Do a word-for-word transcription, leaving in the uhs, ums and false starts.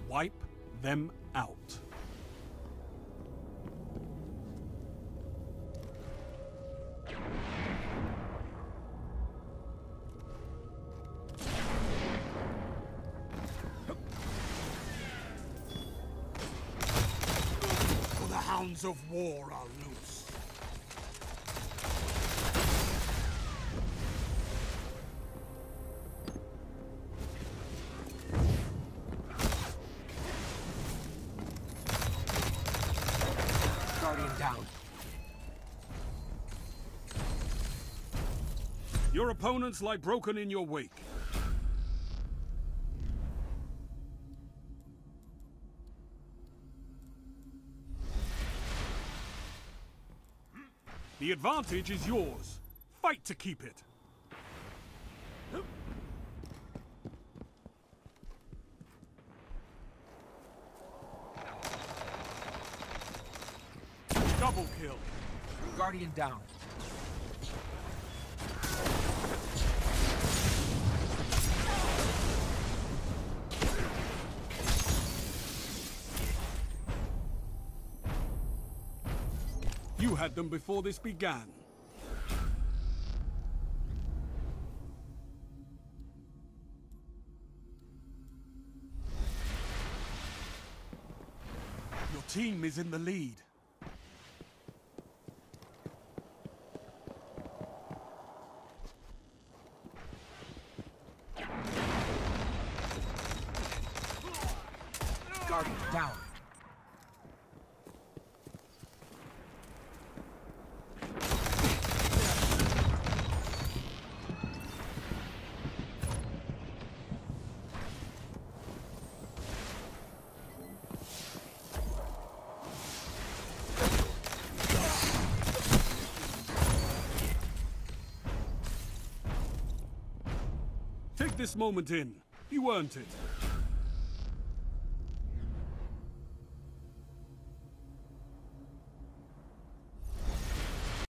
Wipe them out. For the hounds of war are loose. Guardian down. Your opponents lie broken in your wake. The advantage is yours. Fight to keep it. Double kill. Guardian down. You had them before this began. Your team is in the lead. Guardian down. Take this moment in. You earned it.